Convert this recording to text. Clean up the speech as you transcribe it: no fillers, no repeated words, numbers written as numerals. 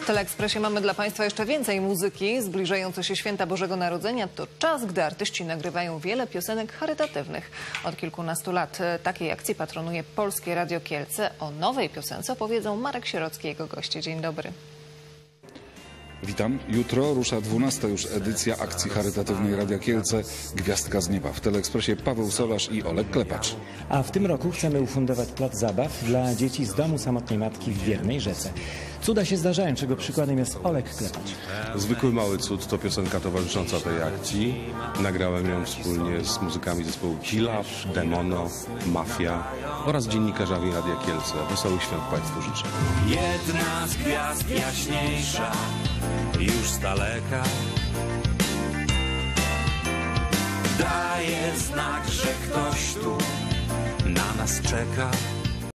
W Teleekspresie mamy dla Państwa jeszcze więcej muzyki. Zbliżające się święta Bożego Narodzenia to czas, gdy artyści nagrywają wiele piosenek charytatywnych. Od kilkunastu lat takiej akcji patronuje Polskie Radio Kielce. O nowej piosence opowiedzą Marek Sierocki i jego goście. Dzień dobry. Witam. Jutro rusza 12. już edycja akcji charytatywnej Radia Kielce Gwiazdka z nieba. W Teleekspresie Paweł Solarz i Olek Klepacz. A w tym roku chcemy ufundować plac zabaw dla dzieci z domu samotnej matki w Wiernej Rzece. Cuda się zdarzają, czego przykładem jest Olek Klepacz. Zwykły mały cud to piosenka towarzysząca tej akcji. Nagrałem ją wspólnie z muzykami zespołu Kilaw, Demono, Mafia oraz dziennikarzami Radia Kielce. Wesołych świąt Państwu życzę. Jedna z gwiazd jaśniejsza, już z daleka, daje znak, że ktoś tu na nas czeka.